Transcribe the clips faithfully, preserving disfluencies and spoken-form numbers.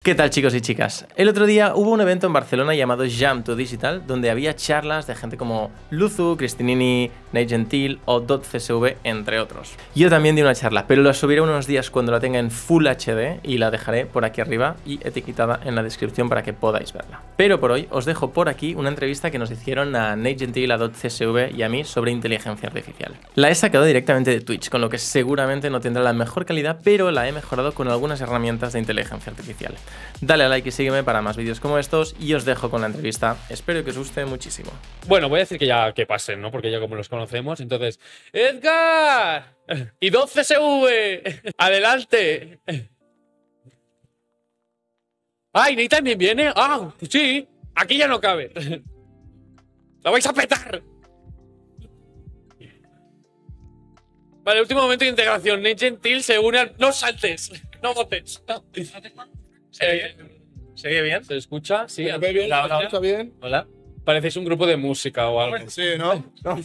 ¿Qué tal, chicos y chicas? El otro día hubo un evento en Barcelona llamado Jam to Digital, donde había charlas de gente como Luzu, Cristinini, Nate Gentil o Dot C S V, entre otros. Yo también di una charla, pero la subiré unos días cuando la tenga en Full H D y la dejaré por aquí arriba y etiquetada en la descripción para que podáis verla. Pero por hoy os dejo por aquí una entrevista que nos hicieron a Nate Gentil, a Dot C S V y a mí sobre inteligencia artificial. La he sacado directamente de Twitch, con lo que seguramente no tendrá la mejor calidad, pero la he mejorado con algunas herramientas de inteligencia artificial. Dale a like y sígueme para más vídeos como estos y os dejo con la entrevista. Espero que os guste muchísimo. Bueno, voy a decir que ya que pasen, ¿no? Porque ya como los conocemos, entonces... ¡Edgar! ¡Y Dot C S V! ¡Adelante! ¡Ay, Nate también viene! ¡Ah! Pues sí, aquí ya no cabe. ¡La vais a petar! Vale, último momento de integración. Nate Gentil se une al... ¡No saltes! ¡No votes! ¿Se oye? ¿Se oye bien? ¿Se escucha? Sí. ¿Se ve bien? Hola, ¿Se hola. escucha bien? Hola. Parecéis un grupo de música o algo. Sí, ¿no? ¿No?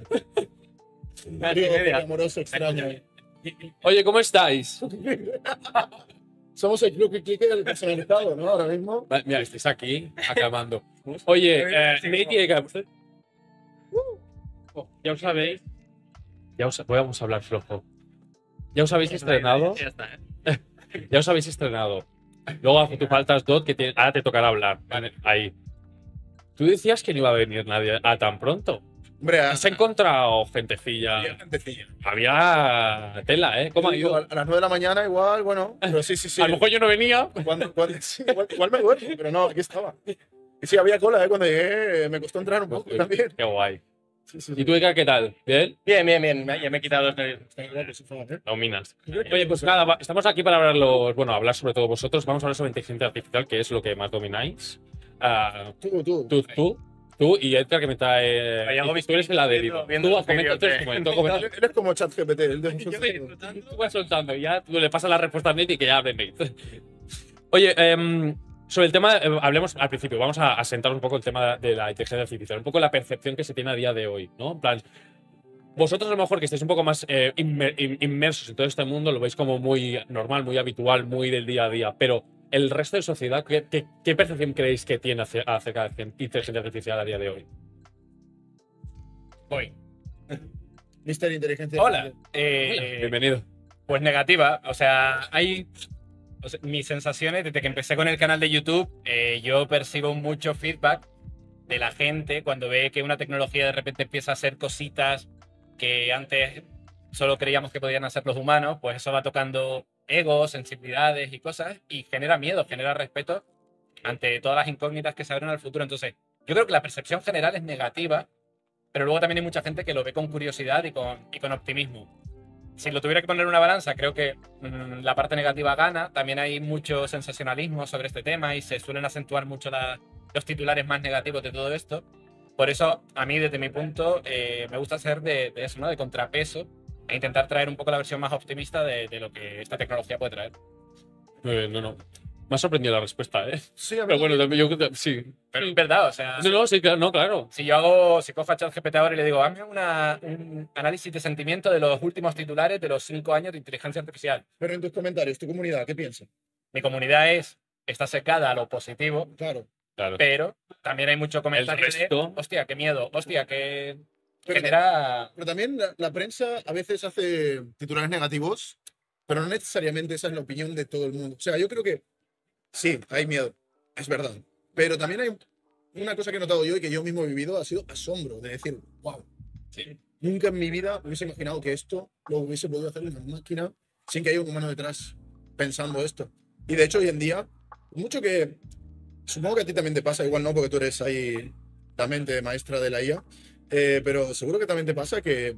Trío amoroso extraño. Oye, ¿cómo estáis? Somos el club que clique personalizado, ¿no? Ahora mismo. Vale, mira, estáis aquí aclamando. Oye, eh, Nate y Edgar, ¿usted? Oh, ya os sabéis. Ya os vamos a hablar flojo. Ya os habéis estrenado. Ya está, ¿eh? Ya os habéis estrenado. Luego hace tu faltas Dot, que tiene- ahora te tocará hablar. Vale, ahí. Tú decías que no iba a venir nadie a tan pronto. Hombre, a, ¿Has encontrado gentecilla? había gentecilla. Había tela, ¿eh? ¿Cómo ha ido? A, a las nueve de la mañana igual, bueno, pero sí, sí, sí. A lo mejor yo no venía. Cuando, cuando- sí, igual, igual me duermo, pero no, aquí estaba. Y sí, había cola, ¿eh? Cuando llegué me costó entrar un poco también. Qué guay. Sí, sí, ¿Y sí. tú, Edgar, qué tal? ¿Bien? Bien, bien, bien. Ya me he quitado los nervios. Dominas. Oye, pues nada, va- estamos aquí para hablar, los, bueno, hablar sobre todo vosotros. Vamos a hablar sobre inteligencia artificial, que es lo que más domináis. Ah, Tú, tú. tú, tú, tú y Edgar, que me trae. Oye, hago y tú eres el adherido. viendo Tú los comenta, vídeos tú eres de- comenta, comenta. Él él es como ChatGPT. Él de- Tú vas soltando y ya tú le pasas la respuesta a Nate y que ya hable Nate. Oye, em, sobre el tema, eh, hablemos al principio, vamos a, a sentar un poco el tema de la inteligencia artificial, un poco la percepción que se tiene a día de hoy, ¿no? En plan, vosotros a lo mejor que estáis un poco más eh, inmer- in- inmersos en todo este mundo, lo veis como muy normal, muy habitual, muy del día a día, pero el resto de sociedad, ¿qué, qué, qué percepción creéis que tiene ace- acerca de inteligencia artificial a día de hoy? Voy. Mister Inteligencia. Hola, eh, Bienvenido. pues negativa, o sea, hay o sea, mis sensaciones desde que empecé con el canal de YouTube, eh, yo percibo mucho feedback de la gente cuando ve que una tecnología de repente empieza a hacer cositas que antes solo creíamos que podían hacer los humanos, pues eso va tocando egos, sensibilidades y cosas y genera miedo, genera respeto ante todas las incógnitas que se abren al futuro. Entonces, yo creo que la percepción general es negativa, pero luego también hay mucha gente que lo ve con curiosidad y con, y con optimismo. Si lo tuviera que poner en una balanza, creo que mm, la parte negativa gana. También hay mucho sensacionalismo sobre este tema y se suelen acentuar mucho la- los titulares más negativos de todo esto. Por eso, a mí, desde mi punto, eh, me gusta ser de, de eso, ¿no? De contrapeso e intentar traer un poco la versión más optimista de, de lo que esta tecnología puede traer. Muy bien, no, no. Me ha sorprendido la respuesta, ¿eh? Sí, a mí Pero bueno, también yo creo que- sí. Pero es verdad, o sea, No, no, sí, claro, no, claro. si yo hago, si cojo a ChatGPT ahora y le digo, hazme una, un análisis de sentimiento de los últimos titulares de los cinco años de inteligencia artificial. Pero en tus comentarios, tu comunidad, ¿qué piensa? Mi comunidad es, está secada a lo positivo, Claro. Claro. pero también hay mucho comentario resto- de, hostia, qué miedo, hostia, que Pero, genera... pero también la, la prensa a veces hace titulares negativos, pero no necesariamente esa es la opinión de todo el mundo. O sea, yo creo que sí, hay miedo, es verdad. Pero también hay una cosa que he notado yo y que yo mismo he vivido, ha sido asombro, de decir, wow, nunca en mi vida hubiese imaginado que esto lo hubiese podido hacer una máquina sin que haya un humano detrás pensando esto. Y de hecho, hoy en día, mucho que supongo que a ti también te pasa, igual no, porque tú eres ahí la mente maestra de la I A, eh, pero seguro que también te pasa que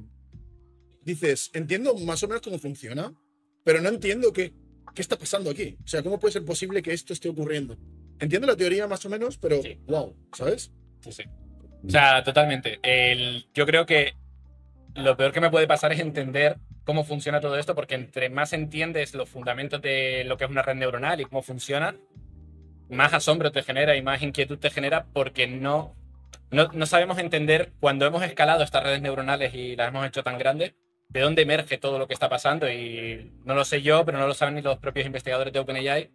dices, entiendo más o menos cómo funciona, pero no entiendo qué, qué está pasando aquí. O sea, ¿cómo puede ser posible que esto esté ocurriendo? Entiendo la teoría más o menos, pero Sí. wow, ¿sabes? Sí, sí. O sea, totalmente. El, yo creo que lo peor que me puede pasar es entender cómo funciona todo esto, porque entre más entiendes los fundamentos de lo que es una red neuronal y cómo funciona, más asombro te genera y más inquietud te genera porque no, no, no sabemos entender cuando hemos escalado estas redes neuronales y las hemos hecho tan grandes, de dónde emerge todo lo que está pasando. Y no lo sé yo, pero no lo saben ni los propios investigadores de OpenAI.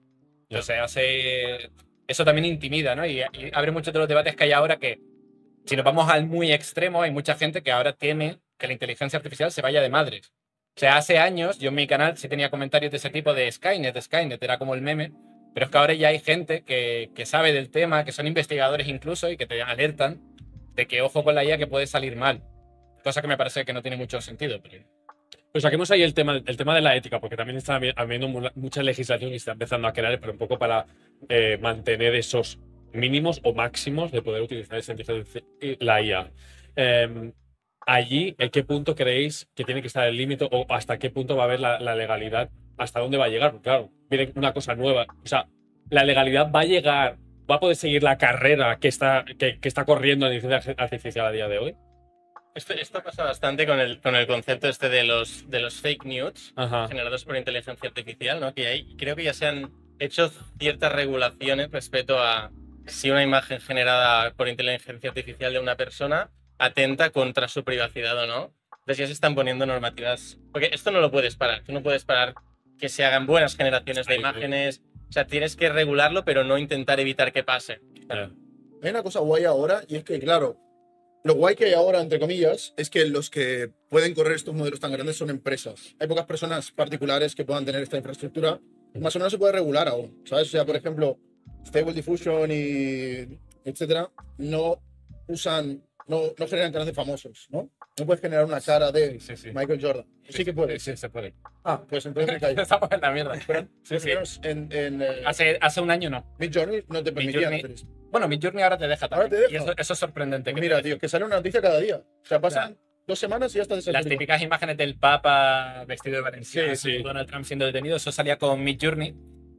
Entonces hace... Eso también intimida, ¿no? Y, y abre muchos de los debates que hay ahora que, si nos vamos al muy extremo, hay mucha gente que ahora teme que la inteligencia artificial se vaya de madres. O sea, hace años yo en mi canal sí tenía comentarios de ese tipo de Skynet, Skynet, era como el meme, pero es que ahora ya hay gente que, que sabe del tema, que son investigadores incluso y que te alertan de que ojo con la I A que puede salir mal. Cosa que me parece que no tiene mucho sentido. Pero... Pues saquemos ahí el tema, el tema de la ética, porque también está habiendo mu- mucha legislación y está empezando a crear, pero un poco para eh, mantener esos mínimos o máximos de poder utilizar esa inteligencia, la I A. Eh, allí, ¿en qué punto creéis que tiene que estar el límite o hasta qué punto va a haber la, la legalidad? ¿Hasta dónde va a llegar? Porque, claro, viene una cosa nueva. O sea, la legalidad va a llegar, va a poder seguir la carrera que está, que, que está corriendo en inteligencia artificial a día de hoy. Esto, esto pasa bastante con el, con el concepto este de los, de los fake news Ajá. generados por inteligencia artificial, ¿no? Que hay, creo que ya se han hecho ciertas regulaciones respecto a si una imagen generada por inteligencia artificial de una persona atenta contra su privacidad o no. Entonces ya se están poniendo normativas. Porque esto no lo puedes parar. Tú no puedes parar que se hagan buenas generaciones de Sí, sí. imágenes. O sea, tienes que regularlo, pero no intentar evitar que pase. Ya. Hay una cosa guay ahora y es que, claro, lo guay que hay ahora, entre comillas, es que los que pueden correr estos modelos tan grandes son empresas. Hay pocas personas particulares que puedan tener esta infraestructura. Más o menos se puede regular aún, ¿sabes? O sea, por ejemplo, Stable Diffusion y etcétera, no usan, no, no generan caras de famosos, ¿no? No puedes generar una cara de Sí, sí. Michael Jordan. Sí que puedes. Sí, se puede. Ah, pues entonces me callo. Estamos en la mierda. Sí, Por sí. lo menos en, en eh, Hace, hace un año no. Midjourney no te permitían Midjourney- hacer esto. Bueno, Midjourney ahora te deja Ahora también. te deja. Y eso, eso es sorprendente. que Mira, te tío, deje. que sale una noticia cada día. O sea, pasan dos semanas y ya está Las desactualizado. típicas imágenes del Papa vestido de Valenciaga, Sí, sí. Donald Trump siendo detenido, eso salía con Midjourney.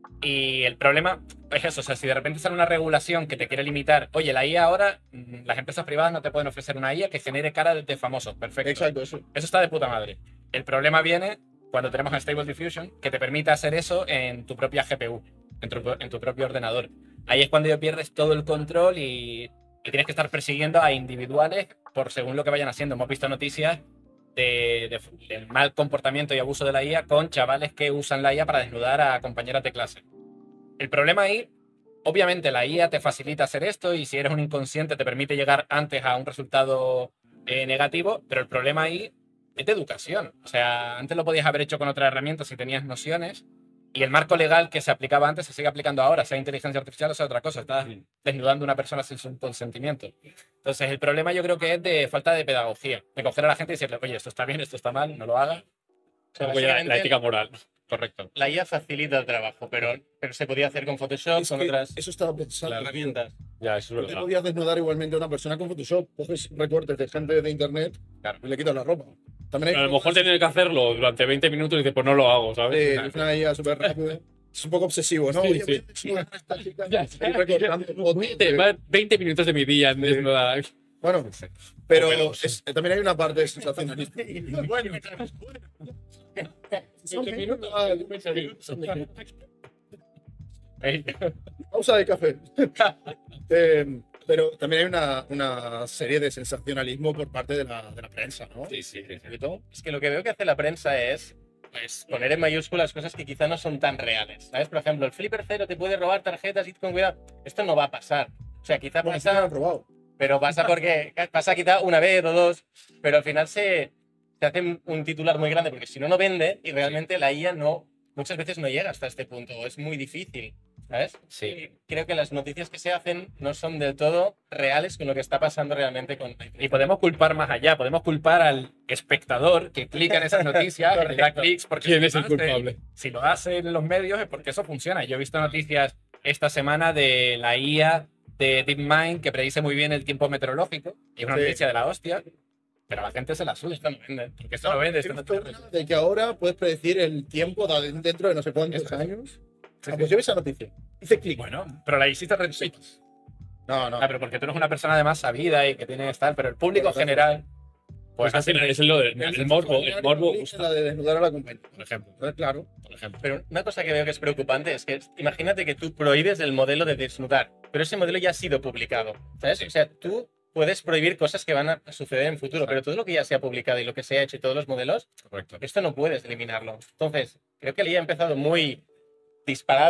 Y el problema es eso, o sea, si de repente sale una regulación que te quiere limitar, oye, la I A ahora, mm, las empresas privadas no te pueden ofrecer una I A que genere cara de famosos, perfecto. Exacto, eso. Eso está de puta madre. El problema viene cuando tenemos a Stable Diffusion, que te permite hacer eso en tu propia G P U, en tu, en tu propio ordenador. Ahí es cuando ya pierdes todo el control y, y tienes que estar persiguiendo a individuales por según lo que vayan haciendo. Hemos visto noticias de, de- del mal comportamiento y abuso de la I A con chavales que usan la I A para desnudar a compañeras de clase. El problema ahí, obviamente la I A te facilita hacer esto y si eres un inconsciente te permite llegar antes a un resultado eh, negativo, pero el problema ahí es de educación. O sea, antes lo podías haber hecho con otra herramienta si tenías nociones y el marco legal que se aplicaba antes se sigue aplicando ahora, sea inteligencia artificial o sea otra cosa. Estás Sí. desnudando a una persona sin su consentimiento. Entonces, el problema yo creo que es de falta de pedagogía, de coger a la gente y decirle, oye, esto está bien, esto está mal, no lo hagas. O sea, Un poco ya la básicamente, ética moral. Correcto. la I A facilita el trabajo, pero, pero se podía hacer con Photoshop, Es con que otras eso estaba pensando. las tío. herramientas. Ya, eso es Tú te verdad. podías desnudar igualmente a una persona con Photoshop. Coges recortes de gente de internet Claro. y le quitas la ropa. También hay A lo mejor tener que hacerlo durante veinte minutos y dices, pues no lo hago, ¿sabes? Eh, es una I A súper rápida. Es un poco obsesivo, ¿no? Sí, Oye, sí. voy a desnudar a esta chica. Ya, Estoy recortando fotos veinte, de- va- veinte minutos de mi día en desnudar. Bueno, pero Bueno, es- también hay una parte sensacionalista. Bueno, Son veinte minutos. Ey, Pausa de café. Eh, pero también hay una, una serie de sensacionalismo por parte de la, de la prensa, ¿no? Sí, sí, sí. Sobre todo. es que lo que veo que hace la prensa es pues, poner en mayúsculas cosas que quizá no son tan reales. ¿Sabes? Por ejemplo, el Flipper Cero te puede robar tarjetas y con cuidado. Esto no va a pasar. O sea, quizá Bueno, sí me lo pasa, han probado. pero pasa porque pasa quizá una vez o dos, pero al final se, se hace un titular muy grande porque si no, no vende y realmente la I A no, muchas veces no llega hasta este punto. o Es muy difícil. ¿Sabes? Sí. Y creo que las noticias que se hacen no son del todo reales con lo que está pasando realmente con la Y podemos culpar más allá, podemos culpar al espectador que clica en esas noticias, que le da Correcto. clics, porque ¿Quién si es lo el hace- culpable? Si lo hacen los medios es porque eso funciona. Yo he visto noticias esta semana de la I A de DeepMind que predice muy bien el tiempo meteorológico, y es una Sí. noticia de la hostia, pero a la gente se la suda. Esto no vende. Porque esto no vende, He esto no visto tiene- una de que ahora puedes predecir el tiempo de- dentro de no sé cuántos Eso es. años. Sí, Ah, sí. pues yo vi esa noticia. Hice clic. Bueno, pero la hiciste retweet. No, no. Ah, pero porque tú eres una persona además sabida y que tiene tal, pero el público Bueno, general, Pues pues al así final es lo del el morbo. El morbo gusta. La de desnudar a la compañía. por ejemplo. Eh, Claro. Por ejemplo. Pero una cosa que veo que es preocupante es que imagínate que tú prohíbes el modelo de desnudar, pero ese modelo ya ha sido publicado, ¿sabes? Sí. O sea, tú puedes prohibir cosas que van a suceder en futuro, pero todo lo que ya se ha publicado y lo que se ha hecho y todos los modelos, Correcto. esto no puedes eliminarlo. Entonces, creo que la I A ha empezado muy disparada,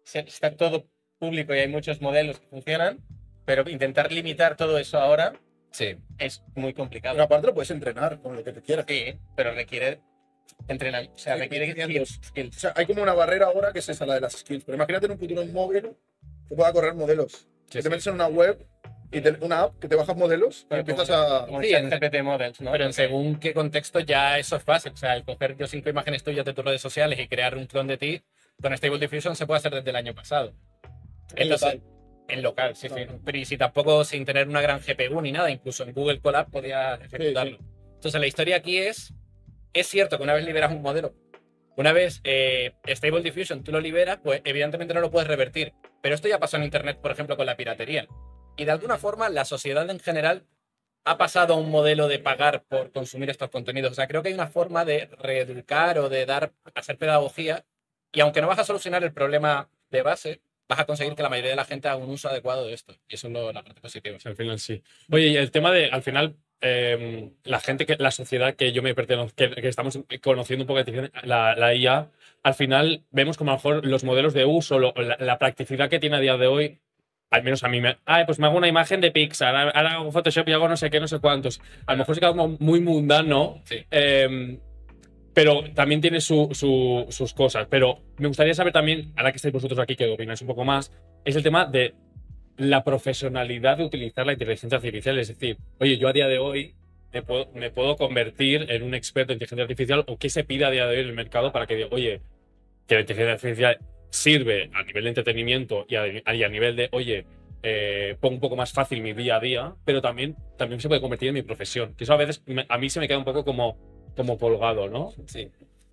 se- está todo público y hay muchos modelos que funcionan, pero intentar limitar todo eso ahora Sí. es muy complicado. Pero aparte lo puedes entrenar con lo que te quieras. Sí, pero requiere entrenar, o sea, Sí, requiere quinientos. skills, O skills. sea, hay como una barrera ahora que es esa, la de las skills. Pero imagínate en un futuro un móvil que pueda correr modelos. que te sí. metes en una web y te- una app que te bajas modelos y Pero empiezas como- a. Como Sí, chat en- G P T models, ¿no? Pero en Porque- según qué contexto ya eso es fácil. O sea, el coger yo cinco imágenes tuyas de tus redes sociales y crear un clon de ti con Stable Diffusion se puede hacer desde el año pasado. En Entonces, local. en local, sí, sí. Claro. Pero y si tampoco sin tener una gran G P U ni nada, incluso en Google Colab podía ejecutarlo. Entonces, la historia aquí es, es cierto que una vez liberas un modelo, una vez eh, Stable Diffusion tú lo liberas, pues evidentemente no lo puedes revertir. Pero esto ya pasó en Internet, por ejemplo, con la piratería. Y de alguna forma la sociedad en general ha pasado a un modelo de pagar por consumir estos contenidos. O sea, creo que hay una forma de reeducar o de dar, hacer pedagogía. Y aunque no vas a solucionar el problema de base, vas a conseguir que la mayoría de la gente haga un uso adecuado de esto. Y eso es lo, la parte positiva. Al final sí. Oye, y el tema de, al final, eh, la gente, que la sociedad que yo me pertenezco, que, que estamos conociendo un poco la, la I A, al final vemos como a lo mejor los modelos de uso, lo- la, la practicidad que tiene a día de hoy, al menos a mí me... Ah, pues me hago una imagen de Pixar, ahora ahora hago Photoshop y hago no sé qué, no sé cuántos. A lo mejor se queda como muy mundano, Sí. eh, pero también tiene su- su- sus cosas. Pero me gustaría saber también, ahora que estáis vosotros aquí, que opináis un poco más, es el tema de la profesionalidad de utilizar la inteligencia artificial. Es decir, oye, yo a día de hoy me puedo, me puedo convertir en un experto en inteligencia artificial, o qué se pide a día de hoy en el mercado para que diga, oye, que la inteligencia artificial sirve a nivel de entretenimiento y a, y a nivel de, oye, eh, pongo un poco más fácil mi día a día, pero también, también se puede convertir en mi profesión. Que eso a veces me- a mí se me queda un poco como, como colgado, ¿no? Sí.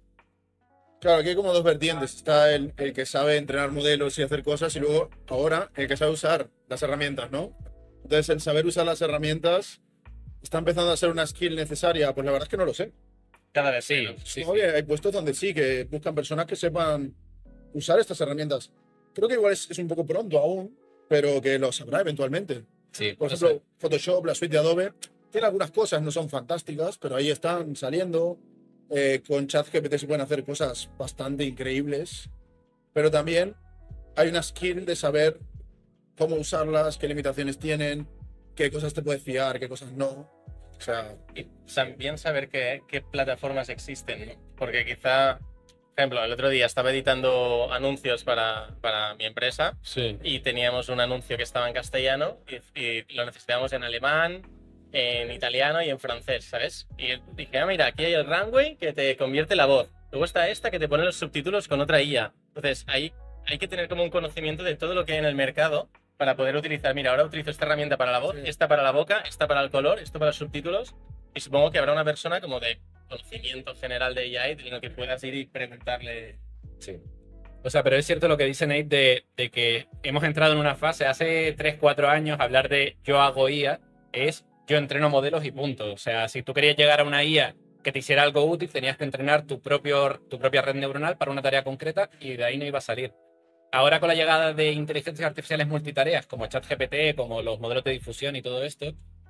Claro, aquí hay como dos vertientes. Está el, el que sabe entrenar modelos y hacer cosas, y luego ahora el que sabe usar las herramientas, ¿no? Entonces, el saber usar las herramientas está empezando a ser una skill necesaria. Pues la verdad es que no lo sé. Cada vez Sí, menos. sí, No, sí. oye, hay puestos donde sí, que buscan personas que sepan usar estas herramientas. Creo que igual es, es un poco pronto aún, pero que lo sabrá eventualmente. Sí, Por eso- ejemplo, Photoshop, la suite de Adobe, tiene algunas cosas, no son fantásticas, pero ahí están saliendo. Eh, con ChatGPT se pueden hacer cosas bastante increíbles, pero también hay una skill de saber cómo usarlas, qué limitaciones tienen, qué cosas te puedes fiar, qué cosas no. O sea, Y también saber qué, qué plataformas existen, ¿no? Porque quizá, por ejemplo, el otro día estaba editando anuncios para, para mi empresa Sí. y teníamos un anuncio que estaba en castellano y, y lo necesitábamos en alemán, en italiano y en francés, ¿sabes? Y dije, ah, mira, aquí hay el runway que te convierte la voz. Luego está esta que te pone los subtítulos con otra I A. Entonces, ahí hay que tener como un conocimiento de todo lo que hay en el mercado para poder utilizar. Mira, ahora utilizo esta herramienta para la voz, Sí. esta para la boca, esta para el color, esto para los subtítulos. Y supongo que habrá una persona como de conocimiento general de A I en lo que puedas ir y preguntarle. Sí. O sea, pero es cierto lo que dice Nate de, de que hemos entrado en una fase, hace tres cuatro años, hablar de yo hago I A es yo entreno modelos y punto. O sea, si tú querías llegar a una I A que te hiciera algo útil, tenías que entrenar tu, propio, tu propia red neuronal para una tarea concreta y de ahí no iba a salir. Ahora con la llegada de inteligencias artificiales multitareas como ChatGPT, como los modelos de difusión y todo esto,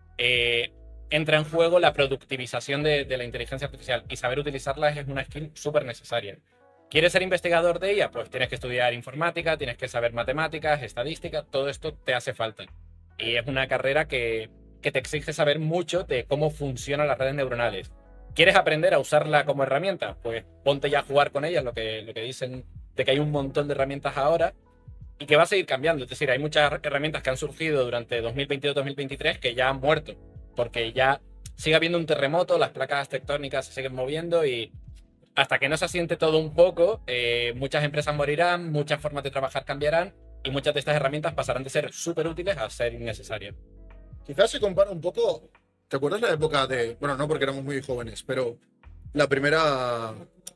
eh, entra en juego la productivización de, de la inteligencia artificial y saber utilizarla es una skill súper necesaria. ¿Quieres ser investigador de ella? Pues tienes que estudiar informática, tienes que saber matemáticas, estadística, todo esto te hace falta. Y es una carrera que, que te exige saber mucho de cómo funcionan las redes neuronales. ¿Quieres aprender a usarla como herramienta? Pues ponte ya a jugar con ellas, lo que, lo que dicen de que hay un montón de herramientas ahora y que va a seguir cambiando. Es decir, hay muchas herramientas que han surgido durante dos mil veintidós dos mil veintitrés que ya han muerto, porque ya sigue habiendo un terremoto, las placas tectónicas se siguen moviendo y hasta que no se asiente todo un poco, eh, muchas empresas morirán, muchas formas de trabajar cambiarán y muchas de estas herramientas pasarán de ser súper útiles a ser innecesarias. quizás se compara un poco. ¿Te acuerdas la época de.? Bueno, no porque éramos muy jóvenes, pero la primera.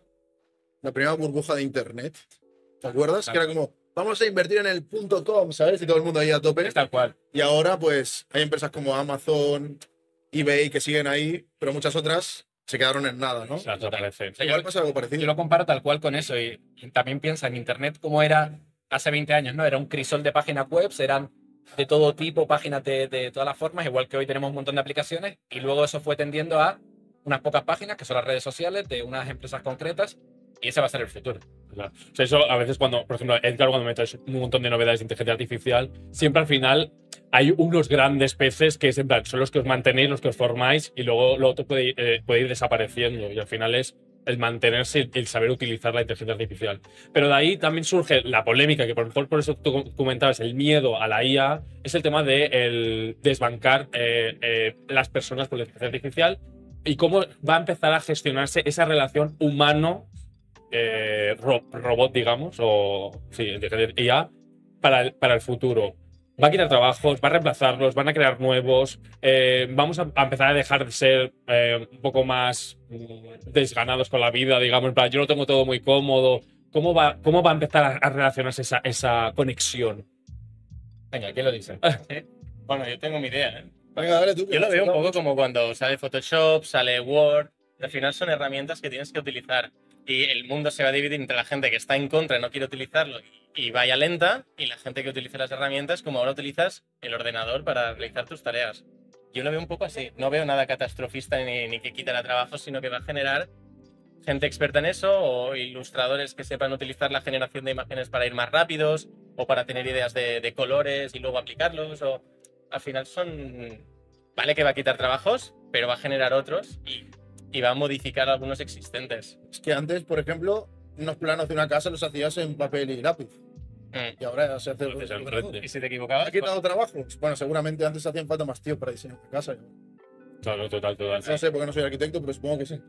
La primera burbuja de internet. ¿Te acuerdas? Claro. Que era como, vamos a invertir en el punto com, ¿sabes? Y todo el mundo ahí a tope. Es tal cual. Y ahora, pues, hay empresas como Amazon, eBay, que siguen ahí, pero muchas otras se quedaron en nada, ¿no? O sea, desaparece. Igual pasa algo Yo parecido. lo comparo tal cual con eso y, y también piensa en Internet como era hace veinte años, ¿no? Era un crisol de páginas web, eran de todo tipo, páginas de, de todas las formas, igual que hoy tenemos un montón de aplicaciones y luego eso fue tendiendo a unas pocas páginas, que son las redes sociales de unas empresas concretas, Y ese va a ser el futuro. Claro. O sea, eso a veces cuando, por ejemplo, Edgar, cuando metes un montón de novedades de inteligencia artificial, siempre al final hay unos grandes peces que es en plan, son los que os mantenéis, los que os formáis, y luego lo otro puede, eh, puede ir desapareciendo. Y al final es el mantenerse y el saber utilizar la inteligencia artificial. Pero de ahí también surge la polémica, que por mejor por eso tú comentabas, el miedo a la I A, es el tema de el desbancar eh, eh, las personas con la inteligencia artificial y cómo va a empezar a gestionarse esa relación humano Eh, ro robot, digamos, o sí, I A para el, para el futuro. Va a quitar trabajos, va a reemplazarlos, van a crear nuevos. Eh, vamos a, a empezar a dejar de ser eh, un poco más mm, desganados con la vida, digamos. En plan, yo lo tengo todo muy cómodo. ¿Cómo va, cómo va a empezar a, a relacionarse esa, esa conexión? Venga, ¿quién lo dice? Sí. Bueno, yo tengo mi idea, ¿eh? Venga, dale tú. Yo lo veo un poco como cuando sale Photoshop, sale Word. Al final son herramientas que tienes que utilizar. Y el mundo se va a dividir entre la gente que está en contra y no quiere utilizarlo y vaya lenta, y la gente que utiliza las herramientas, como ahora utilizas el ordenador para realizar tus tareas. Yo lo veo un poco así. No veo nada catastrofista ni, ni que quitará trabajo, sino que va a generar gente experta en eso o ilustradores que sepan utilizar la generación de imágenes para ir más rápidos o para tener ideas de, de colores y luego aplicarlos. O, al final son... Vale que va a quitar trabajos, pero va a generar otros y... y va a modificar algunos existentes. Es que antes, por ejemplo, unos planos de una casa los hacías en papel y lápiz. Mm. Y ahora se hace... Entonces, al frente. ¿Y si te equivocabas? ¿Ha quitado trabajos? Bueno, seguramente antes hacían falta más tíos para diseñar de casa. Claro, total, total. No sé porque no soy arquitecto, pero supongo que sí.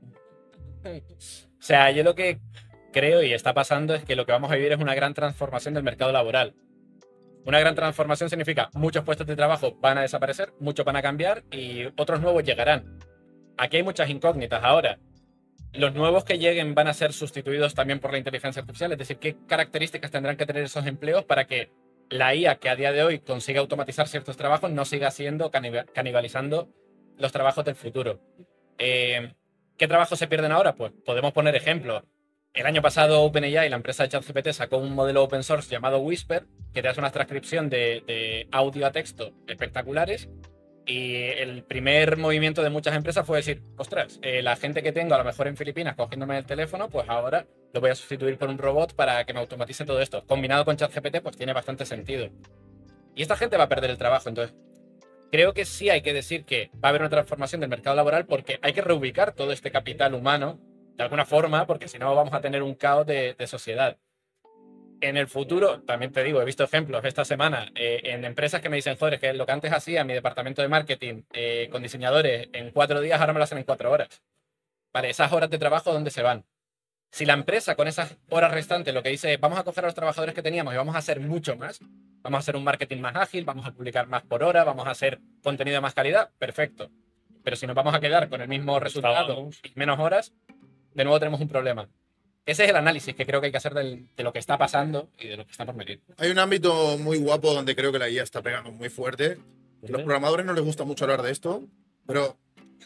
O sea, yo lo que creo y está pasando es que lo que vamos a vivir es una gran transformación del mercado laboral. Una gran transformación significa muchos puestos de trabajo van a desaparecer, muchos van a cambiar y otros nuevos llegarán. Aquí hay muchas incógnitas ahora. Los nuevos que lleguen van a ser sustituidos también por la inteligencia artificial, es decir, qué características tendrán que tener esos empleos para que la I A, que a día de hoy consiga automatizar ciertos trabajos, no siga siendo canibalizando los trabajos del futuro. Eh, ¿Qué trabajos se pierden ahora? Pues podemos poner ejemplos. El año pasado OpenAI, la empresa de ChatGPT, sacó un modelo open source llamado Whisper, que te hace una transcripción de, de audio a texto espectaculares. Y el primer movimiento de muchas empresas fue decir, ostras, eh, la gente que tengo a lo mejor en Filipinas cogiéndome el teléfono, pues ahora lo voy a sustituir por un robot para que me automatice todo esto. Combinado con ChatGPT, pues tiene bastante sentido. Y esta gente va a perder el trabajo. Entonces, creo que sí hay que decir que va a haber una transformación del mercado laboral porque hay que reubicar todo este capital humano de alguna forma, porque si no vamos a tener un caos de, de sociedad. En el futuro, también te digo, he visto ejemplos esta semana eh, en empresas que me dicen, joder, que lo que antes hacía mi departamento de marketing eh, con diseñadores en cuatro días, ahora me lo hacen en cuatro horas. Vale, esas horas de trabajo, ¿dónde se van? Si la empresa con esas horas restantes lo que dice es, vamos a coger a los trabajadores que teníamos y vamos a hacer mucho más, vamos a hacer un marketing más ágil, vamos a publicar más por hora, vamos a hacer contenido de más calidad, perfecto. Pero si nos vamos a quedar con el mismo resultado y menos horas, de nuevo tenemos un problema. Ese es el análisis que creo que hay que hacer del, de lo que está pasando y de lo que está por venir. Hay un ámbito muy guapo donde creo que la I A está pegando muy fuerte. A los programadores no les gusta mucho hablar de esto, pero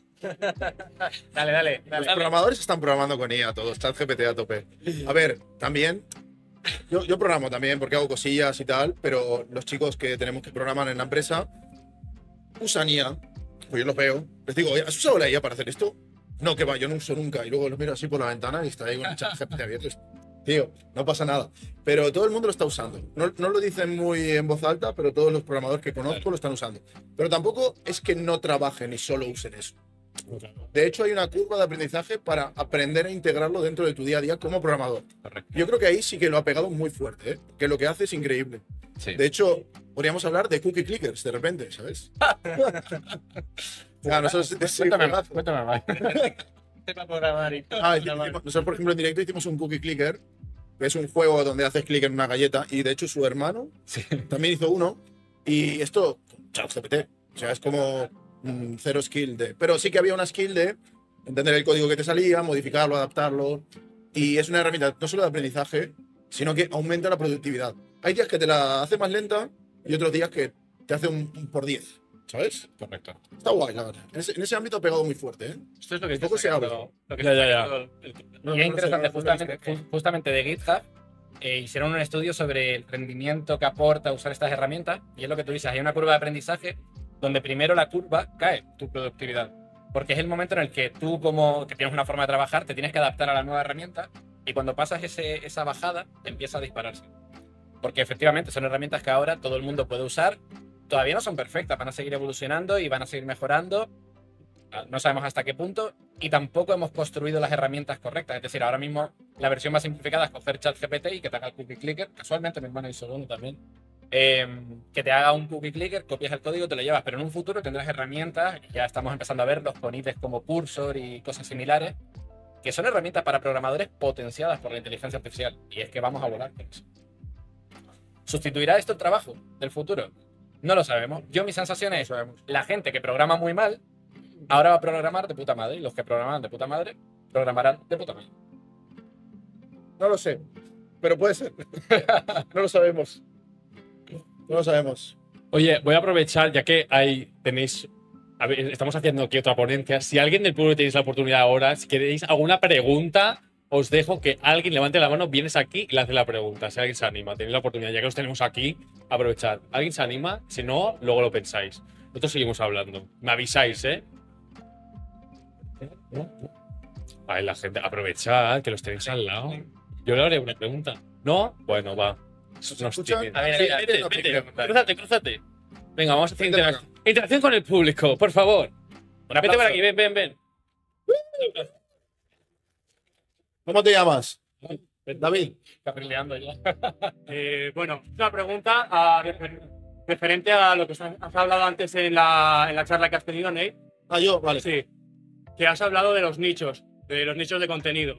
Dale, dale, los dale. programadores están programando con I A todos, ChatGPT a tope. A ver, también, yo, yo programo también porque hago cosillas y tal, pero los chicos que tenemos que programar en la empresa usan I A, pues yo los veo, les digo, oye, ¿has usado la I A para hacer esto? No, que va, yo no uso nunca. Y luego los miro así por la ventana y está ahí con el ChatGPT abierto. Tío, no pasa nada. Pero todo el mundo lo está usando. No, no lo dicen muy en voz alta, pero todos los programadores que conozco lo están usando. Pero tampoco es que no trabajen y solo usen eso. De hecho, hay una curva de aprendizaje para aprender a integrarlo dentro de tu día a día como programador. Correcto. Yo creo que ahí sí que lo ha pegado muy fuerte, ¿eh? Que lo que hace es increíble. Sí. De hecho, podríamos hablar de cookie clickers de repente, ¿sabes? Ah, nosotros, sí, Cuéntame más, juegazo. cuéntame más. Para programar y todo. Ah, hicimos- nosotros, por ejemplo, en directo hicimos un cookie clicker, que es un juego donde haces clic en una galleta, y de hecho su hermano Sí. también hizo uno, y esto, ChatGPT, o sea, es como mm, cero skill de... Pero sí que había una skill de entender el código que te salía, modificarlo, adaptarlo, y es una herramienta no solo de aprendizaje, sino que aumenta la productividad. Hay días que te la hace más lenta y otros días que te hace un, un por diez, ¿sabes? Correcto. Está guay, la verdad. En ese, en ese ámbito ha pegado muy fuerte, ¿eh? Esto es lo que Poco está se habla. sacando- lo que Ya, está ya, ya. sacando el- el- No, Y es no lo sé, interesante, no lo sé, justamente, no lo sé. ju- justamente de GitHub eh, hicieron un estudio sobre el rendimiento que aporta usar estas herramientas, y es lo que tú dices, hay una curva de aprendizaje donde primero la curva cae tu productividad, porque es el momento en el que tú, como que tienes una forma de trabajar, te tienes que adaptar a la nueva herramienta, Y cuando pasas ese, esa bajada, empieza a dispararse. Porque efectivamente son herramientas que ahora todo el mundo puede usar. Todavía no son perfectas, van a seguir evolucionando y van a seguir mejorando. No sabemos hasta qué punto. Y tampoco hemos construido las herramientas correctas. Es decir, ahora mismo la versión más simplificada es coger ChatGPT y que te haga el cookie clicker. Casualmente mi hermano hizo uno también. Eh, que te haga un cookie clicker, copias el código, te lo llevas. Pero en un futuro tendrás herramientas, y ya estamos empezando a verlos con I D Es como Cursor y cosas similares, que son herramientas para programadores potenciadas por la inteligencia artificial. Y es que vamos a volar con eso. ¿Sustituirá esto el trabajo del futuro? No lo sabemos. Yo, mi sensación es, la gente que programa muy mal, ahora va a programar de puta madre. Y los que programan de puta madre, programarán de puta madre. No lo sé, pero puede ser. No lo sabemos. No lo sabemos. Oye, voy a aprovechar, ya que hay, tenéis, a ver, estamos haciendo aquí otra ponencia. Si alguien del público tenéis la oportunidad ahora, si queréis alguna pregunta, os dejo que alguien levante la mano, vienes aquí y le hace la pregunta. Si alguien se anima, tenéis la oportunidad, ya que os tenemos aquí, aprovechad. ¿Alguien se anima? Si no, luego lo pensáis. Nosotros seguimos hablando. Me avisáis, ¿eh? Ay, la gente, aprovechad, que los tenéis al lado. Yo le haré una pregunta. ¿No? Bueno, va. No escuchan? A ver, Sí, vete, no vete, te preguntas. cruzate, cruzate. Venga, vamos a hacer Vente para interac- interacción con el público, por favor. Vete por aquí, ven, ven, ven. ¿Cómo te llamas? David. Caprileando ya. Eh, bueno, una pregunta a- refer- referente a lo que has has hablado antes en la, en la charla que has tenido, Nate. Ah, yo, vale. Sí, que has hablado de los nichos, de los nichos de contenido.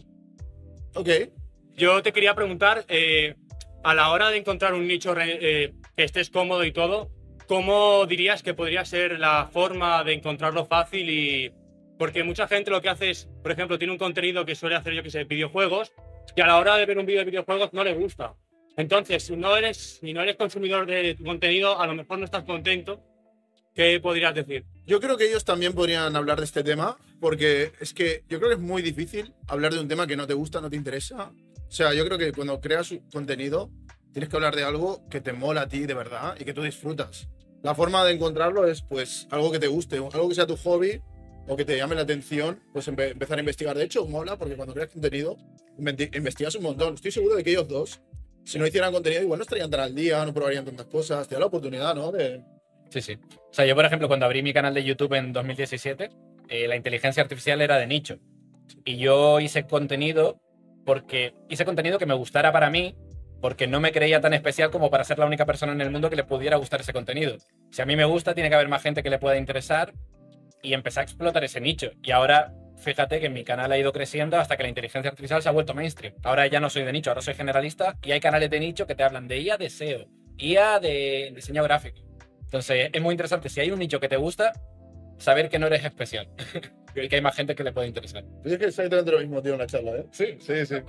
Ok. Yo te quería preguntar, eh, a la hora de encontrar un nicho re- eh, que estés cómodo y todo, ¿cómo dirías que podría ser la forma de encontrarlo fácil? Y porque mucha gente lo que hace es, por ejemplo, tiene un contenido que suele hacer, yo que sé, videojuegos, y a la hora de ver un vídeo de videojuegos no le gusta. Entonces, si no eres, si no eres consumidor de tu contenido, a lo mejor no estás contento. ¿Qué podrías decir? Yo creo que ellos también podrían hablar de este tema, porque es que yo creo que es muy difícil hablar de un tema que no te gusta, no te interesa. O sea, yo creo que cuando creas un contenido, tienes que hablar de algo que te mola a ti de verdad y que tú disfrutas. La forma de encontrarlo es, pues, algo que te guste, algo que sea tu hobby o que te llame la atención, pues empe- empezar a investigar. De hecho, mola porque cuando creas contenido, inventi- investigas un montón. Estoy seguro de que ellos dos, si no hicieran contenido, igual no estarían tan al día, no probarían tantas cosas. Te da la oportunidad, ¿no? De... Sí, sí. O sea, yo, por ejemplo, cuando abrí mi canal de YouTube en dos mil diecisiete, eh, la inteligencia artificial era de nicho. Y yo hice contenido porque hice contenido que me gustara para mí, porque no me creía tan especial como para ser la única persona en el mundo que le pudiera gustar ese contenido. Si a mí me gusta, tiene que haber más gente que le pueda interesar, y empecé a explotar ese nicho. Y ahora, fíjate que mi canal ha ido creciendo hasta que la inteligencia artificial se ha vuelto mainstream. Ahora ya no soy de nicho, ahora soy generalista, y hay canales de nicho que te hablan de I A de S E O, I A de diseño gráfico. Entonces, es muy interesante, si hay un nicho que te gusta, saber que no eres especial y que hay más gente que le puede interesar. Tú dices que exactamente lo mismo, tío, en la charla, ¿eh? Sí, Sí, sí.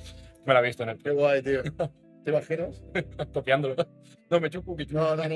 me lo he visto en el Qué guay, tío. ¿Te imaginas? copiándolo. No, me echo un poquito. No, no, no.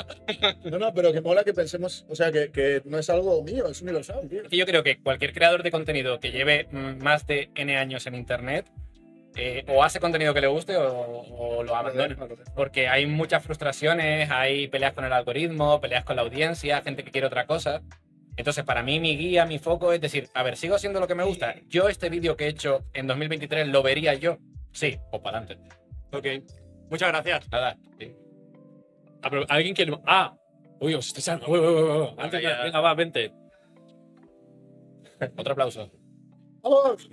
No, no, pero que mola que pensemos, o sea, que, que no es algo mío, es universal, tío. Es que yo creo que cualquier creador de contenido que lleve mm, más de N años en Internet, eh, o hace contenido que le guste o, o lo abandona. Porque hay muchas frustraciones, hay peleas con el algoritmo, peleas con la audiencia, gente que quiere otra cosa. Entonces, para mí, mi guía, mi foco es decir, a ver, sigo haciendo lo que me gusta. Yo este vídeo que he hecho en dos mil veintitrés, ¿lo vería yo? Sí, o para adelante. Ok, muchas gracias. Nada. Sí. Ah, pero alguien quiere. Ah, uy, os estáis. Uy, uy, uy, uy. Antes, ya. venga, va, vente. Otro aplauso. ¡Vamos!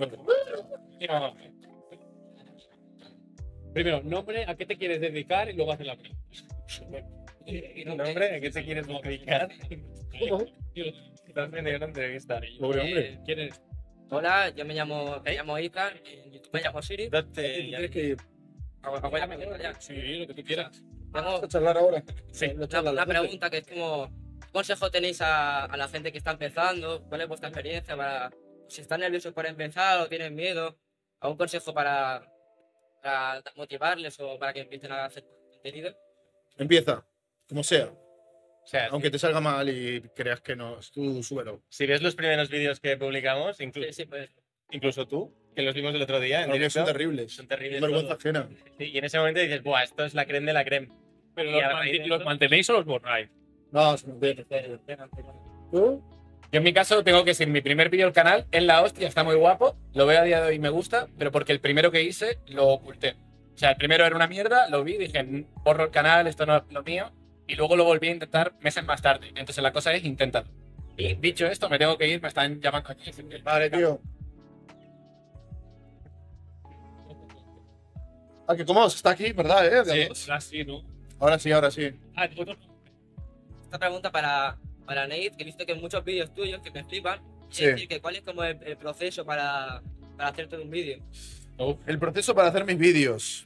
Primero, nombre, ¿a qué te quieres dedicar? Y luego hacer la pregunta. ¿Nombre? ¿A qué te quieres dedicar? ¿Cómo? Estás haciendo una entrevista. Pobre hombre. ¿Quién eres? Hola, yo me llamo, me llamo Ethan, en YouTube me llamo Siri. Date. Tienes que ir Hago ya me quedo ya. Sí, lo que tú quieras. Tengo a charlar ahora. Sí. La una, charla, una la gente. pregunta que es como, ¿qué consejo tenéis a, a la gente que está empezando? ¿Cuál es vuestra experiencia para, si están nerviosos para empezar o tienen miedo? ¿Algún consejo para, para motivarles o para que empiecen a hacer contenido? Empieza, como sea. O sea, Aunque te salga mal y creas que no, tú súbelo. si ves los primeros vídeos que publicamos, inclu- Sí, sí, pues. incluso tú, que los vimos el otro día en Algunos son directo, terribles. son terribles. Es vergüenza todos. ajena. Sí, y en ese momento dices, buah, esto es la creme de la creme. ¿Pero Y los, a manti- raíz de los eso- mantenéis o los borráis? No, se me entiende. ¿Tú? Yo en mi caso tengo que decir, mi primer vídeo del canal es la hostia, está muy guapo, lo veo a día de hoy y me gusta, pero porque el primero que hice lo oculté. O sea, el primero era una mierda, lo vi, dije, borro el canal, esto no es lo mío, y luego lo volví a intentar meses más tarde. Entonces la cosa es intentar. Y dicho esto, me tengo que ir, me están llamando aquí. Vale, tío. Ah, que cómo está aquí, ¿verdad? ¿Eh? De dos. Sí, así, ¿no? Ahora sí, ahora sí. Ah, otro- Esta pregunta para, para Nate, que he visto que en muchos vídeos tuyos que me flipan. Sí. Es decir, que ¿cuál es como el, el proceso para, para hacer todo un vídeo? El proceso para hacer mis vídeos.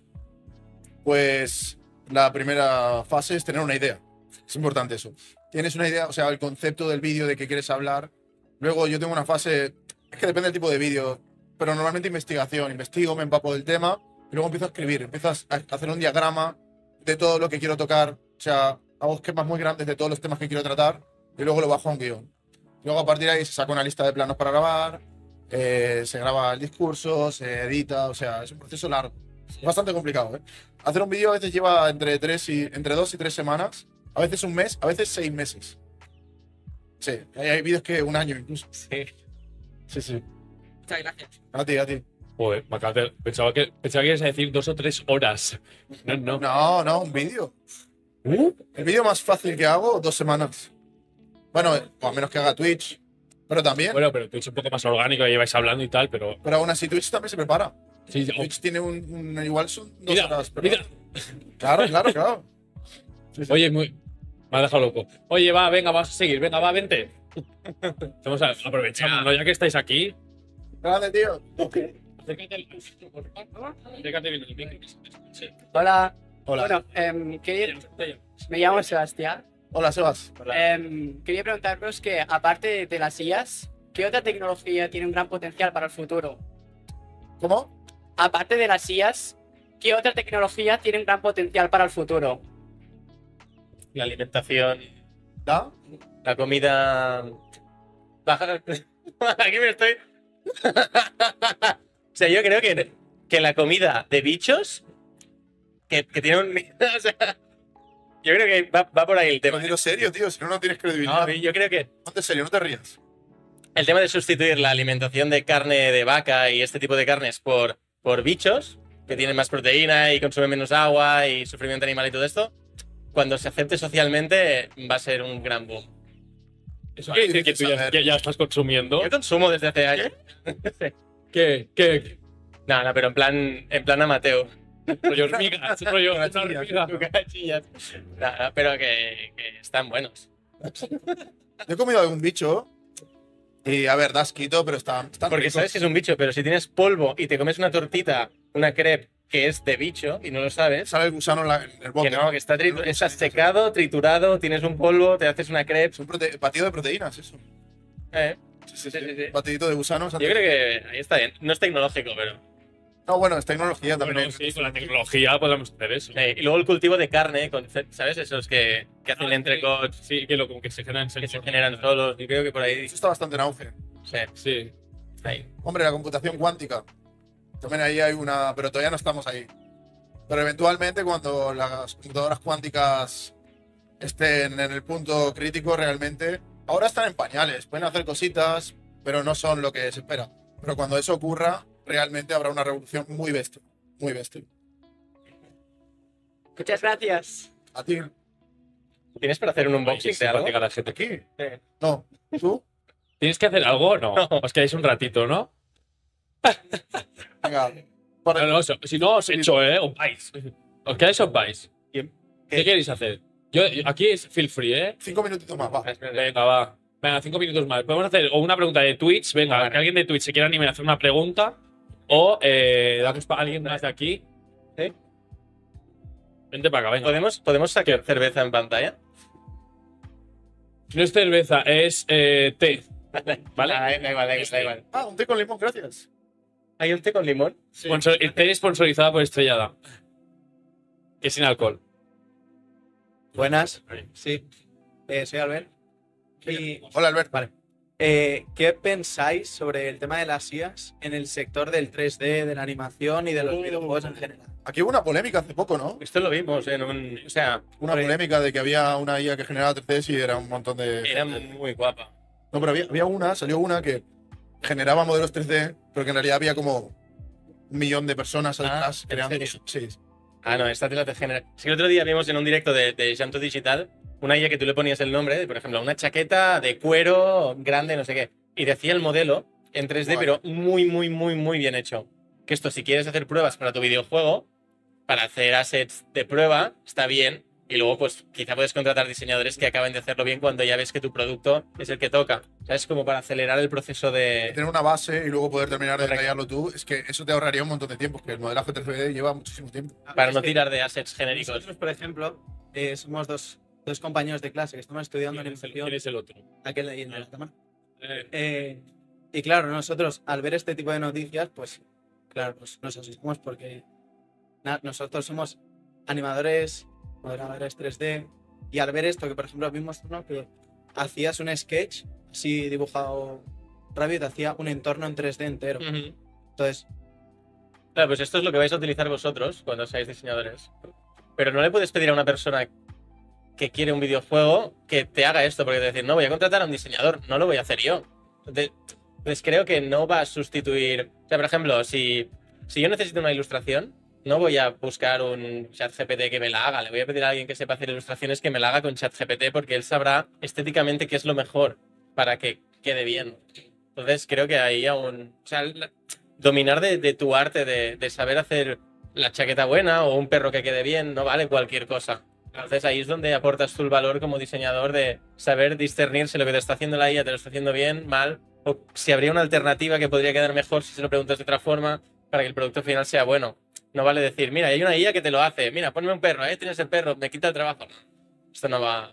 Pues la primera fase es tener una idea. Es importante eso. Tienes una idea, o sea, el concepto del vídeo de qué quieres hablar. Luego yo tengo una fase, es que depende del tipo de vídeo, pero normalmente investigación. Investigo, me empapo del tema y luego empiezo a escribir. Empiezas a hacer un diagrama de todo lo que quiero tocar. O sea, hago esquemas muy grandes de todos los temas que quiero tratar y luego lo bajo a un guión. Luego a partir de ahí se saca una lista de planos para grabar, eh, se graba el discurso, se edita, o sea, es un proceso largo. Es bastante complicado, ¿eh? Hacer un vídeo a veces lleva entre, tres y, entre dos y tres semanas, a veces un mes, a veces seis meses. Sí, hay, hay vídeos que un año incluso. Sí. Sí, sí. Muchas gracias. A ti, a ti. Joder, me acabas de- pensaba que, pensaba que ibas a decir dos o tres horas. No, no. No, no, un vídeo. Uh, El vídeo más fácil que hago, dos semanas. Bueno, o a menos que haga Twitch. Pero también. Bueno, pero Twitch es un poco más orgánico, ya lleváis hablando y tal, pero. Pero aún así Twitch también se prepara. Sí, oh, Twitch tiene un, un- igual son dos mira, horas. pero- mira. Claro, claro, claro. Sí, sí. Oye, muy. Me ha dejado loco. Oye, va, venga, vamos a seguir. Venga, va, vente. Estamos a- aprovechando, ¿no? Ya que estáis aquí. Grande, tío. Acércate al- por favor. Acércate bien al micro. Sí. Hola. Hola. Bueno, em, quería- Te llamo. me llamo Sebastián. Hola, Sebas. Em, quería preguntaros que, aparte de las I As, ¿qué otra tecnología tiene un gran potencial para el futuro? ¿Cómo? Aparte de las I As, ¿qué otra tecnología tiene un gran potencial para el futuro? La alimentación, ¿Da? la comida. Baja. Aquí me estoy. O sea, yo creo que, que la comida de bichos. Que, que tiene un. O sea, yo creo que va, va por ahí el tema. Pero dilo serio, tío, si no, no tienes credibilidad. No, yo creo que Ponte serio, no te rías. el tema de sustituir la alimentación de carne de vaca y este tipo de carnes por, por bichos, que tienen más proteína y consumen menos agua y sufrimiento animal y todo esto, cuando se acepte socialmente va a ser un gran boom. Eso quiere decir que tú ya, ya- ya estás consumiendo. Yo consumo desde hace años. ¿Qué? ¿Qué? No, no, pero en plan, en plan amateur. Rollo hormigas, rollo Cucarachillas, hormiga. cucarachillas. No, no, pero que, que están buenos. Yo he comido algún bicho y, a ver, da asquito, pero están, están Porque ricos. sabes que es un bicho, pero si tienes polvo y te comes una tortita, una crepe que es de bicho y no lo sabes, Sale el gusano en, la- en el bote. que no, que está, tritu- está secado, triturado, tienes un polvo, te haces una crepe. Es un prote- batido de proteínas, eso. Eh, Sí, sí, Sí, sí. sí, sí. Batidito de gusanos. yo creo que ahí está bien. No es tecnológico, pero. No, bueno, es tecnología también. Bueno, sí, con la tecnología podemos hacer eso. Eh, y luego el cultivo de carne, con, ¿sabes? Esos que, que hacen Ah, entrecots, Sí, que, lo, como que se generan que se sensores. generan solos. Yo creo que por ahí. Eso está bastante en auge. Sí, Sí. está ahí. Hombre, la computación cuántica. También ahí hay una, pero todavía no estamos ahí. Pero eventualmente cuando las computadoras cuánticas estén en el punto crítico realmente, ahora están en pañales, pueden hacer cositas, pero no son lo que se espera. Pero cuando eso ocurra, realmente habrá una revolución muy bestia, muy bestia. Muchas gracias. ¿A ti? ¿Tienes para hacer un unboxing de algo? Simpática la gente. ¿Aquí? Sí. No. ¿Tú? ¿Tienes que hacer algo o no? Os quedáis un ratito, ¿no? Venga. Para- No, no, so- si no os echo, ¿eh? Os vais. ¿Os quedáis o os vais? Bien. ¿Qué queréis hacer? Yo, yo- aquí es feel free, ¿eh? Cinco minutitos más, va. Venga, va. Venga, cinco minutos más. Podemos hacer o una pregunta de Twitch. Venga, Vale. que alguien de Twitch se quiera animar a hacer una pregunta. O eh, damos para alguien más de aquí. ¿Sí? Vente para acá, venga. ¿Podemos, ¿Podemos sacar cerveza en pantalla? No es cerveza, es eh, té. ¿Vale? Ah, da igual, da igual, da igual. Ah, un té con limón, gracias. ¿Hay un té con limón? Sponsor- el té sponsorizada por Estrellada. Que es sin alcohol. Buenas, sí, eh, soy Albert. Y, Hola, Albert. vale. Eh, ¿Qué pensáis sobre el tema de las I As en el sector del tres D, de la animación y de los Uh. videojuegos en general? Aquí hubo una polémica hace poco, ¿no? Esto lo vimos en un. O sea, Una polémica de que había una I A que generaba tres D y era un montón de. era muy guapa. No, pero había, había una, salió una que generaba modelos tres D, pero que en realidad había como un millón de personas detrás ¿en creando. serio? Sí. Ah, no, esta te la te genera. Sí, que el otro día vimos en un directo de, de Jamto Digital una I A que tú le ponías el nombre, de, por ejemplo, una chaqueta de cuero grande, no sé qué, y decía el modelo en tres D, Guay. pero muy, muy, muy, muy bien hecho. Que esto, si quieres hacer pruebas para tu videojuego, para hacer assets de prueba, está bien. Y luego, pues, quizá puedes contratar diseñadores que acaben de hacerlo bien cuando ya ves que tu producto es el que toca. ¿Sabes? Como para acelerar el proceso de... Tener una base y luego poder terminar de Correcto. detallarlo tú, es que eso te ahorraría un montón de tiempo, porque el modelaje tres D lleva muchísimo tiempo. Para Es no que tirar de assets genéricos. Nosotros, por ejemplo, eh, somos dos, dos compañeros de clase que estamos estudiando ¿Quién es el, animación. quién es el otro? Aquel ahí en la cámara. Eh, Eh, y claro, nosotros al ver este tipo de noticias, pues claro, pues nos asustamos porque na- nosotros somos animadores, modeladores tres D, y al ver esto, que por ejemplo vimos uno que hacías un sketch así dibujado rápido, te hacía un entorno en tres D entero. Ujú. Entonces, Claro, pues esto es lo que vais a utilizar vosotros cuando seáis diseñadores. Pero no le puedes pedir a una persona que quiere un videojuego que te haga esto, porque te decir, no, voy a contratar a un diseñador, no lo voy a hacer yo. Entonces, pues creo que no va a sustituir. O sea, por ejemplo, si, si yo necesito una ilustración, no voy a buscar un ChatGPT que me la haga. Le voy a pedir a alguien que sepa hacer ilustraciones que me la haga con ChatGPT, porque él sabrá estéticamente qué es lo mejor para que quede bien. Entonces, creo que ahí aún. O sea, la- dominar de, de tu arte, de, de saber hacer la chaqueta buena o un perro que quede bien, no vale cualquier cosa. Entonces ahí es donde aportas tú el valor como diseñador de saber discernir si lo que te está haciendo la I A te lo está haciendo bien, mal, o si habría una alternativa que podría quedar mejor si se lo preguntas de otra forma para que el producto final sea bueno. No vale decir, mira, hay una I A que te lo hace, mira, ponme un perro, ¿eh? Tienes el perro, me quita el trabajo. No, esto no va...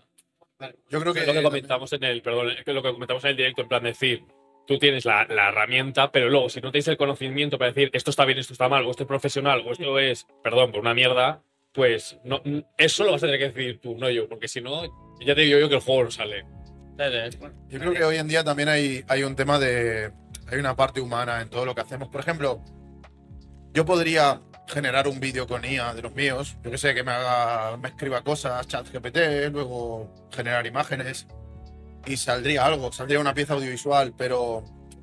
Yo creo que. es lo que comentamos en el, perdón, es lo que comentamos en el directo, en plan de decir, tú tienes la, la herramienta, pero luego si no tienes el conocimiento para decir esto está bien, esto está mal, o esto es profesional, o esto es, perdón, por una mierda, pues no, eso lo vas a tener que decidir tú, no yo, porque si no, ya te digo yo que el juego no sale. Yo creo que hoy en día también hay, hay un tema de. Hay una parte humana en todo lo que hacemos. Por ejemplo, yo podría generar un vídeo con I A de los míos. Yo que sé, que me haga, me escriba cosas, chat G P T, luego generar imágenes. Y saldría algo, saldría una pieza audiovisual, pero.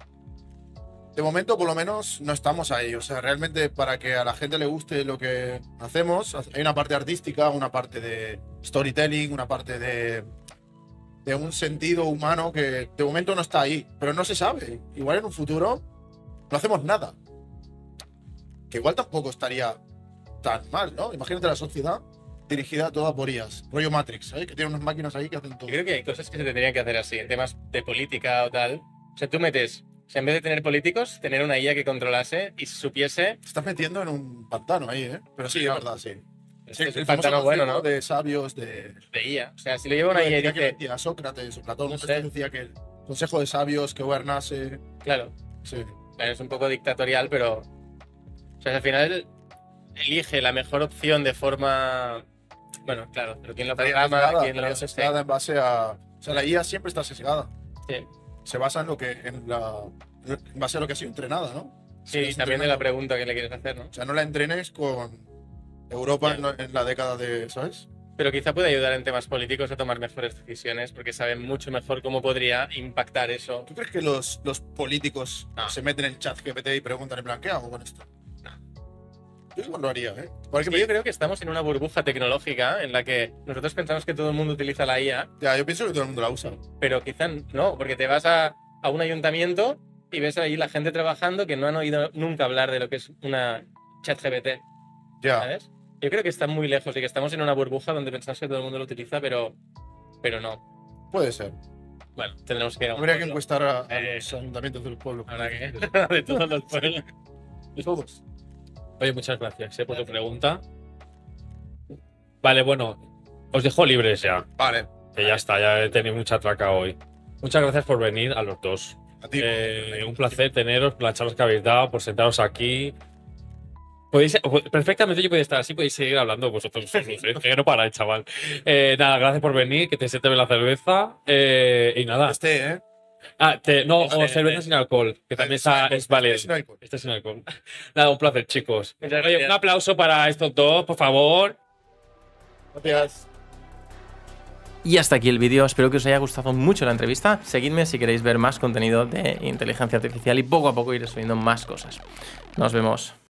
De momento, por lo menos, no estamos ahí. O sea, realmente para que a la gente le guste lo que hacemos, hay una parte artística, una parte de storytelling, una parte de, de un sentido humano que de momento no está ahí, pero no se sabe. Igual en un futuro no hacemos nada. Que igual tampoco estaría tan mal, ¿no? Imagínate la sociedad dirigida toda por I As, rollo Matrix, ¿eh? Que tiene unas máquinas ahí que hacen todo. Yo creo que hay cosas que se tendrían que hacer así, en temas de política o tal. O sea, tú metes, o sea, en vez de tener políticos, tener una I A que controlase y supiese. Te estás metiendo en un pantano ahí, ¿eh? Pero sí, No. es verdad, sí. Este es el un famoso pantano bueno, concepto ¿no? de sabios, de. De I A. O sea, si lo lleva una I A y Decía que dice. decía Sócrates o Platón, No este sé. decía que el consejo de sabios que gobernase. Claro, Sí. es un poco dictatorial, pero. O sea, al final elige la mejor opción de forma. Bueno, claro, pero quién lo Estaría programa, sesgada, quién lo. estaría sesgada en base a. O sea, la I A siempre está sesgada. Sí. Se basa en lo que. En, la, en base a lo que ha sido entrenada, ¿no? Sí, Estás y también de la entrenando. pregunta que le quieres hacer, ¿no? O sea, no la entrenes con Europa Ya. en, la- en la década de. ¿Sabes? Pero quizá puede ayudar en temas políticos a tomar mejores decisiones porque saben mucho mejor cómo podría impactar eso. ¿Tú crees que los, los políticos No. se meten en chat G P T y preguntan en plan, ¿qué hago con esto? Yo igual lo haría, ¿eh? Porque Porque yo creo que estamos en una burbuja tecnológica en la que nosotros pensamos que todo el mundo utiliza la I A, Ya, yo pienso que todo el mundo la usa. pero quizá no, porque te vas a, a un ayuntamiento y ves ahí la gente trabajando que no han oído nunca hablar de lo que es una ChatGPT, Ya. ¿sabes? Yo creo que está muy lejos y que estamos en una burbuja donde pensamos que todo el mundo lo utiliza, pero, pero no. Puede ser. Bueno, tendremos que ir a un Habría que pueblo. encuestar a, a Eh. los ayuntamientos del pueblo. Habrá que de todos los pueblos. Todos. Oye, muchas gracias eh, por tu pregunta. Vale, bueno, os dejo libres ya, Vale. que ya está, ya he tenido mucha traca hoy. Muchas gracias por venir a los dos. A ti. Eh, un placer teneros, por las charlas que habéis dado, por sentaros aquí. Podéis, perfectamente yo podéis estar así, podéis seguir hablando vosotros solos, ¿eh? Que no paráis, chaval. Eh, nada, gracias por venir, que te siente bien la cerveza. Eh, y nada. Este, ¿eh? Ah, te- no, Vale, o cerveza vale. sin alcohol, que también está, es válido. Sin alcohol. Este sin alcohol. Nada, un placer, chicos. Muchas Oye, gracias. un aplauso para estos dos, por favor. Gracias. Y hasta aquí el vídeo, espero que os haya gustado mucho la entrevista. Seguidme si queréis ver más contenido de inteligencia artificial y poco a poco iré subiendo más cosas. Nos vemos.